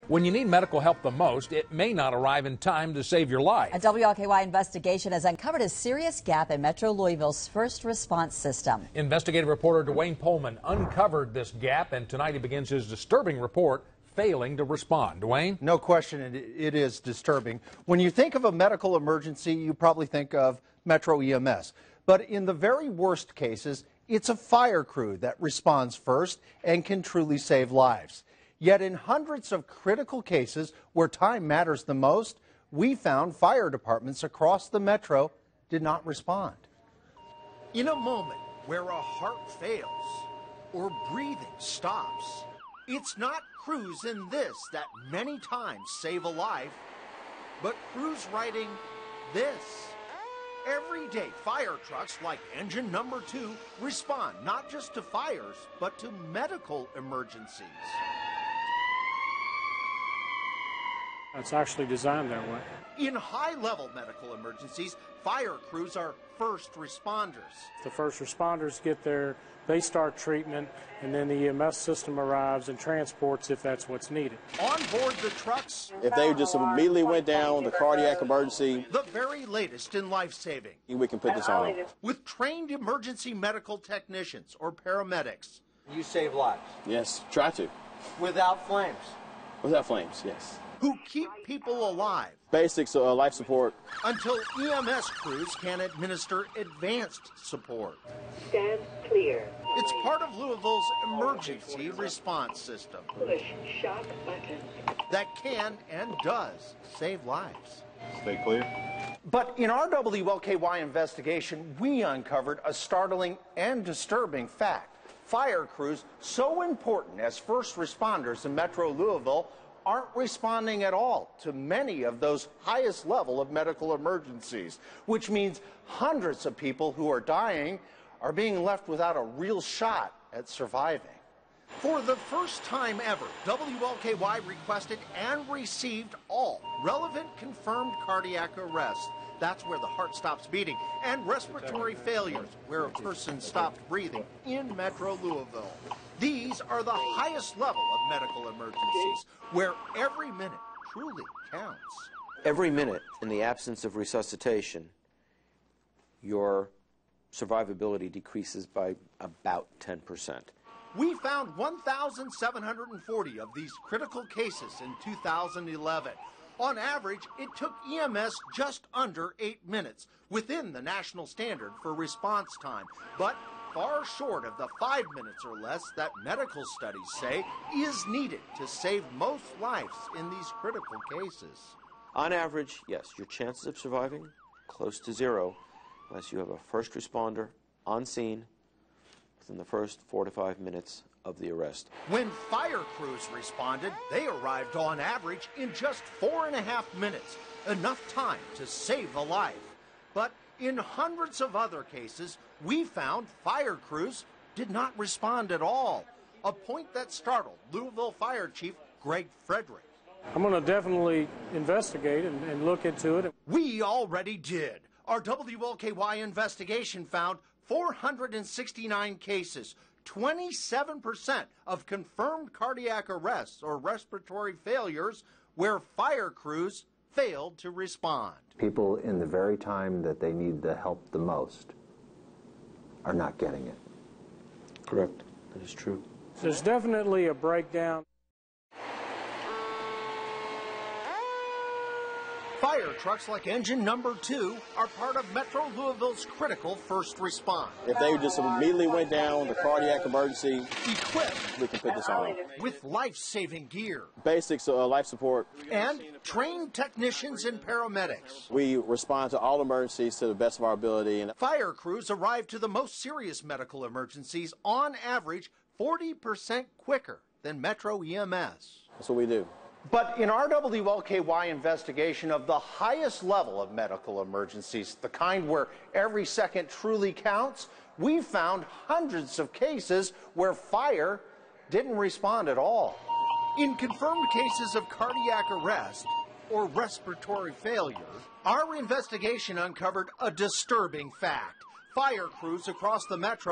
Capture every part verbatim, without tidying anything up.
When you need medical help the most, it may not arrive in time to save your life. A W L K Y investigation has uncovered a serious gap in Metro Louisville's first response system. Investigative reporter Dwayne Pullman uncovered this gap, and tonight he begins his disturbing report, failing to respond. Dwayne? No question, it, it is disturbing. When you think of a medical emergency, you probably think of Metro E M S. But in the very worst cases, it's a fire crew that responds first and can truly save lives. Yet in hundreds of critical cases where time matters the most, we found fire departments across the metro did not respond. In a moment where a heart fails or breathing stops, it's not crews in this that many times save a life, but crews writing this. Every day, fire trucks like engine number two respond not just to fires, but to medical emergencies. It's actually designed that way. In high-level medical emergencies, fire crews are first responders. The first responders get there, they start treatment, and then the E M S system arrives and transports if that's what's needed. On board the trucks, if they just immediately went down, the cardiac emergency, the very latest in life-saving. We can put this on. With trained emergency medical technicians or paramedics. You save lives. Yes, try to. Without flames. Without flames, yes. Who keep people alive. Basics, uh, life support. Until E M S crews can administer advanced support. Stand clear. It's part of Louisville's emergency response system. Push shock button. That can and does save lives. Stay clear. But in our W L K Y investigation, we uncovered a startling and disturbing fact. Fire crews, so important as first responders in Metro Louisville, aren't responding at all to many of those highest level of medical emergencies, which means hundreds of people who are dying are being left without a real shot at surviving. For the first time ever, W L K Y requested and received all relevant confirmed cardiac arrests. That's where the heart stops beating, and respiratory failures, where a person stopped breathing in Metro Louisville. These are the highest level of medical emergencies, where every minute truly counts. Every minute, in the absence of resuscitation, your survivability decreases by about ten percent. We found one thousand seven hundred forty of these critical cases in two thousand eleven. On average, it took E M S just under eight minutes, within the national standard for response time, but far short of the five minutes or less that medical studies say is needed to save most lives in these critical cases. On average, yes, your chances of surviving close to zero unless you have a first responder on scene within the first four to five minutes of the arrest. When fire crews responded, they arrived on average in just four and a half minutes, enough time to save a life. But in hundreds of other cases, we found fire crews did not respond at all, a point that startled Louisville Fire Chief Greg Frederick. I'm going to definitely investigate and, and look into it. We already did. Our W L K Y investigation found four hundred sixty-nine cases, twenty-seven percent of confirmed cardiac arrests or respiratory failures where fire crews failed to respond. People in the very time that they need the help the most are not getting it. Correct. That is true. There's definitely a breakdown. Fire trucks like engine number two are part of Metro Louisville's critical first response. If they just immediately went down, the cardiac emergency, Equipped we can put this on. with life-saving gear. Basics, uh, life support. And trained technicians and paramedics. We respond to all emergencies to the best of our ability. And Fire crews arrive to the most serious medical emergencies on average forty percent quicker than Metro E M S. that's what we do. But in our W L K Y investigation of the highest level of medical emergencies, the kind where every second truly counts, we found hundreds of cases where fire didn't respond at all. In confirmed cases of cardiac arrest or respiratory failure, our investigation uncovered a disturbing fact. Fire crews across the metro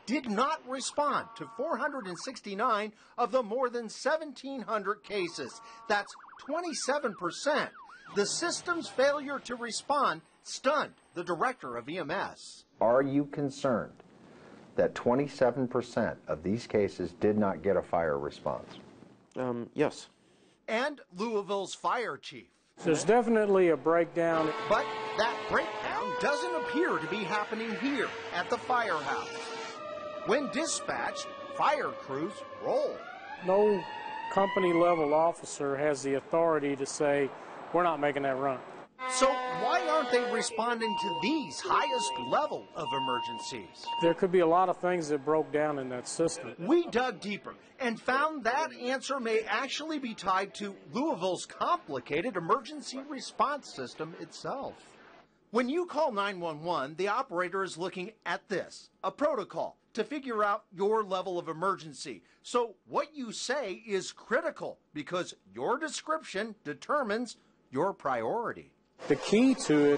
did not respond to four hundred sixty-nine of the more than seventeen hundred cases. That's twenty-seven percent. The system's failure to respond stunned the director of E M S. Are you concerned that twenty-seven percent of these cases did not get a fire response? Um, yes. And Louisville's fire chief. There's definitely a breakdown. But that breakdown doesn't appear to be happening here at the firehouse. When dispatched, fire crews roll. No company level officer has the authority to say, we're not making that run. So why aren't they responding to these highest level of emergencies? There could be a lot of things that broke down in that system. We dug deeper and found that answer may actually be tied to Louisville's complicated emergency response system itself. When you call nine one one, the operator is looking at this, a protocol to figure out your level of emergency. So what you say is critical because your description determines your priority. The key to it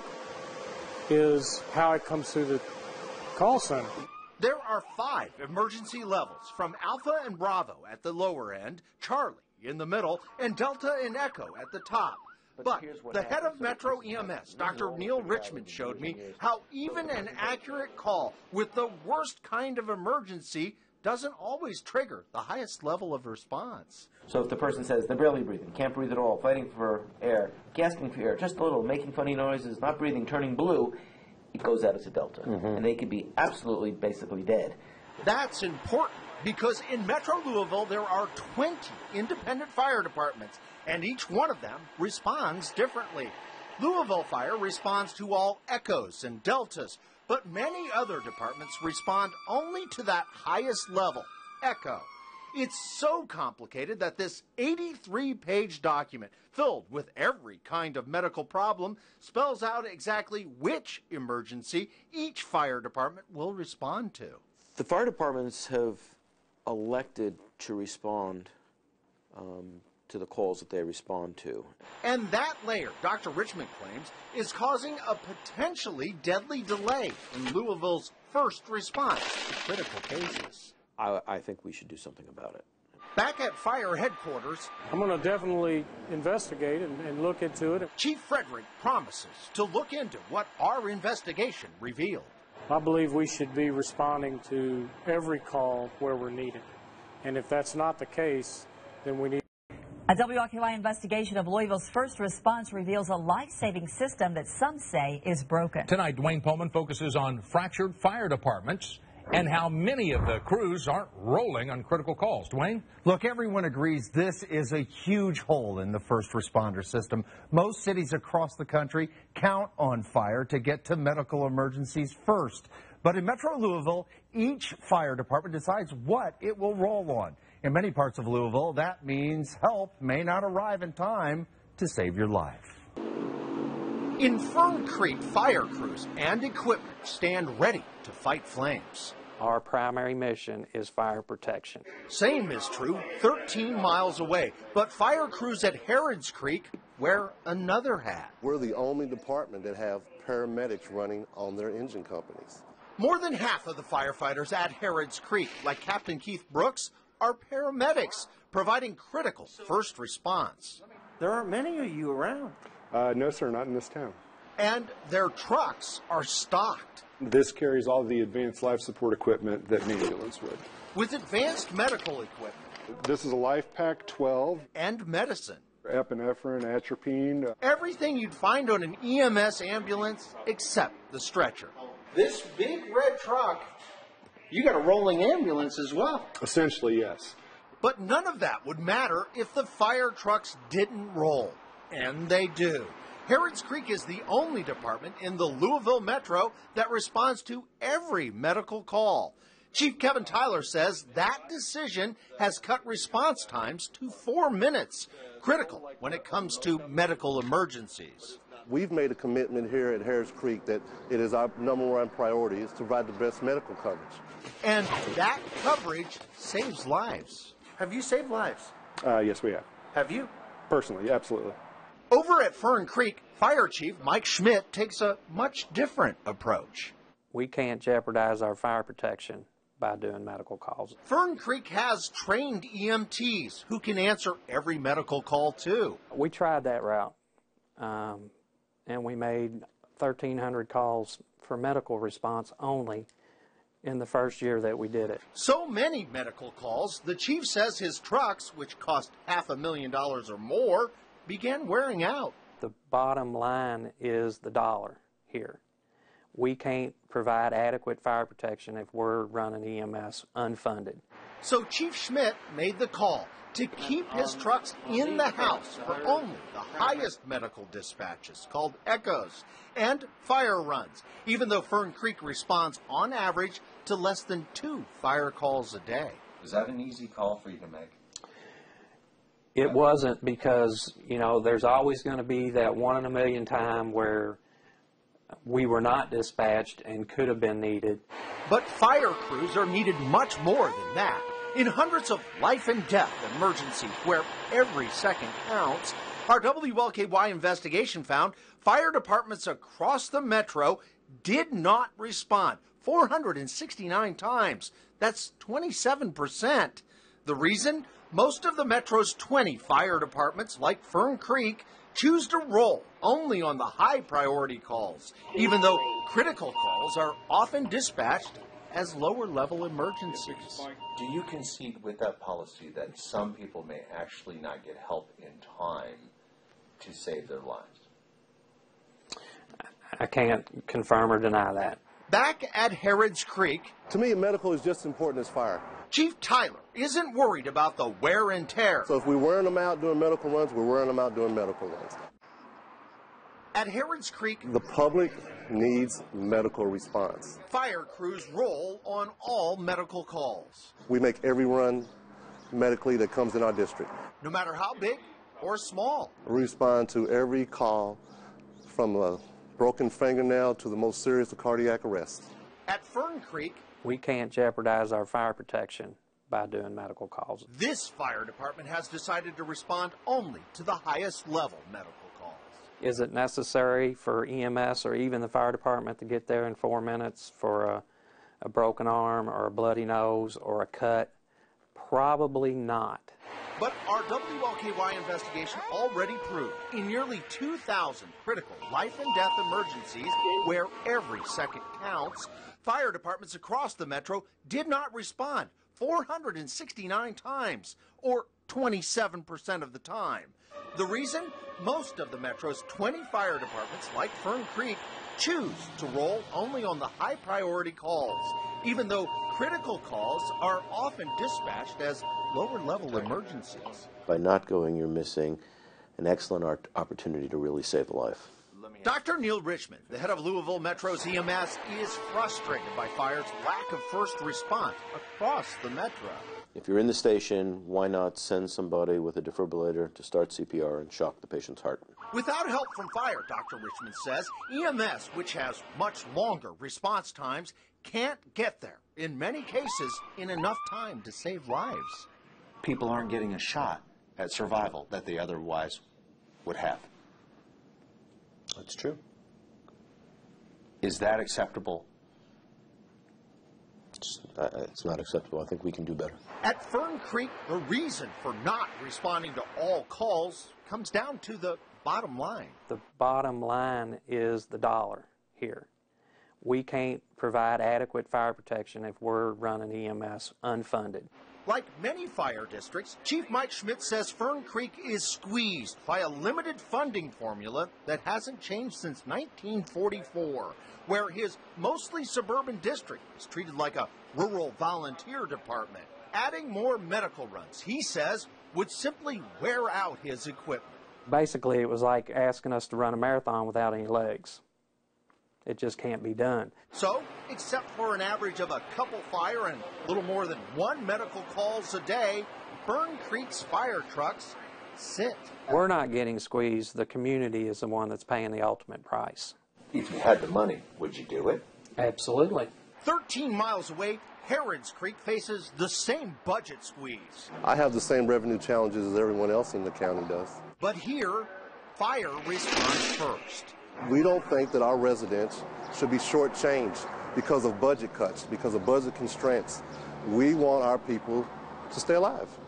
is how it comes through the call center. There are five emergency levels, from Alpha and Bravo at the lower end, Charlie in the middle, and Delta and Echo at the top. But the head of Metro E M S, Doctor Neil Richmond, showed me how even an accurate call with the worst kind of emergency doesn't always trigger the highest level of response. So if the person says they're barely breathing, can't breathe at all, fighting for air, gasping for air, just a little, making funny noises, not breathing, turning blue, it goes out as a Delta. Mm-hmm. And they could be absolutely, basically dead. That's important because in Metro Louisville there are twenty independent fire departments, and each one of them responds differently. Louisville Fire responds to all Echoes and Deltas, but many other departments respond only to that highest level, Echo. It's so complicated that this eighty-three page document, filled with every kind of medical problem, spells out exactly which emergency each fire department will respond to. The fire departments have elected to respond um, to the calls that they respond to. And that layer, Doctor Richmond claims, is causing a potentially deadly delay in Louisville's first response to critical cases. I, I think we should do something about it. Back at fire headquarters, I'm going to definitely investigate and, and look into it. Chief Frederick promises to look into what our investigation revealed. I believe we should be responding to every call where we're needed. And if that's not the case, then we need. A W L K Y investigation of Louisville's first response reveals a life-saving system that some say is broken. Tonight, Dwayne Pullman focuses on fractured fire departments and how many of the crews aren't rolling on critical calls. Dwayne? Look, everyone agrees this is a huge hole in the first responder system. Most cities across the country count on fire to get to medical emergencies first. But in Metro Louisville, each fire department decides what it will roll on. In many parts of Louisville, that means help may not arrive in time to save your life. In Fern Creek, fire crews and equipment stand ready to fight flames. Our primary mission is fire protection. Same is true thirteen miles away, but fire crews at Harrods Creek wear another hat. We're the only department that have paramedics running on their engine companies. More than half of the firefighters at Harrods Creek, like Captain Keith Brooks, are paramedics providing critical first response. There aren't many of you around. Uh, no, sir, not in this town. And their trucks are stocked. This carries all the advanced life support equipment that an ambulance would. With advanced medical equipment. This is a LifePak twelve. And medicine. Epinephrine, atropine. Everything you'd find on an E M S ambulance except the stretcher. This big red truck, you got a rolling ambulance as well. Essentially, yes. But none of that would matter if the fire trucks didn't roll. And they do. Harrods Creek is the only department in the Louisville Metro that responds to every medical call. Chief Kevin Tyler says that decision has cut response times to four minutes, critical when it comes to medical emergencies. We've made a commitment here at Harrods Creek that it is our number one priority is to provide the best medical coverage. And that coverage saves lives. Have you saved lives? Uh, yes, we have. Have you? Personally, absolutely. Over at Fern Creek, Fire Chief Mike Schmidt takes a much different approach. We can't jeopardize our fire protection by doing medical calls. Fern Creek has trained E M Ts who can answer every medical call too. We tried that route, um, and we made thirteen hundred calls for medical response only in the first year that we did it. So many medical calls, the chief says his trucks, which cost half a million dollars or more, began wearing out. The bottom line is the dollar here. We can't provide adequate fire protection if we're running E M S unfunded. So Chief Schmidt made the call to keep his trucks in the house for only the highest medical dispatches, called echoes, and fire runs, even though Fern Creek responds on average to less than two fire calls a day. Was that an easy call for you to make? It wasn't, because, you know, there's always going to be that one in a million time where we were not dispatched and could have been needed. But fire crews are needed much more than that. In hundreds of life and death emergencies where every second counts, our W L K Y investigation found fire departments across the metro did not respond four hundred sixty-nine times. That's twenty-seven percent. The reason? Most of the metro's twenty fire departments, like Fern Creek, choose to roll only on the high priority calls, even though critical calls are often dispatched as lower level emergencies. Do you concede with that policy that some people may actually not get help in time to save their lives? I can't confirm or deny that. Back at Harrods Creek, to me, medical is just as important as fire. Chief Tyler isn't worried about the wear and tear. So if we're wearing them out doing medical runs, we're wearing them out doing medical runs. At Harrods Creek, the public needs medical response. Fire crews roll on all medical calls. We make every run medically that comes in our district. No matter how big or small. We respond to every call, from a broken fingernail to the most serious of cardiac arrest. At Fern Creek, we can't jeopardize our fire protection by doing medical calls. This fire department has decided to respond only to the highest level medical calls. Is it necessary for E M S or even the fire department to get there in four minutes for a, a broken arm or a bloody nose or a cut? Probably not. But our W L K Y investigation already proved in nearly two thousand critical life and death emergencies where every second counts, fire departments across the metro did not respond four hundred sixty-nine times, or twenty-seven percent of the time. The reason? Most of the metro's twenty fire departments, like Fern Creek, choose to roll only on the high priority calls, even though critical calls are often dispatched as lower level emergencies. By not going, you're missing an excellent art opportunity to really save a life. Doctor Neil Richmond, the head of Louisville Metro's E M S, is frustrated by fire's lack of first response across the metro. If you're in the station, why not send somebody with a defibrillator to start C P R and shock the patient's heart? Without help from fire, Doctor Richmond says, E M S, which has much longer response times, can't get there, in many cases, in enough time to save lives. People aren't getting a shot at survival that they otherwise would have. That's true. Is that acceptable? It's, uh, it's not acceptable. I think we can do better. At Fern Creek, the reason for not responding to all calls comes down to the bottom line. The bottom line is the dollar here. We can't provide adequate fire protection if we're running E M S unfunded. Like many fire districts, Chief Mike Schmidt says Fern Creek is squeezed by a limited funding formula that hasn't changed since nineteen forty-four, where his mostly suburban district is treated like a rural volunteer department. Adding more medical runs, he says, would simply wear out his equipment. Basically, it was like asking us to run a marathon without any legs. It just can't be done. So, except for an average of a couple fire and a little more than one medical calls a day, Fern Creek's fire trucks sit. We're not getting squeezed. The community is the one that's paying the ultimate price. If you had the money, would you do it? Absolutely. thirteen miles away, Harrods Creek faces the same budget squeeze. I have the same revenue challenges as everyone else in the county does. But here, fire responds first. We don't think that our residents should be shortchanged because of budget cuts, because of budget constraints. We want our people to stay alive.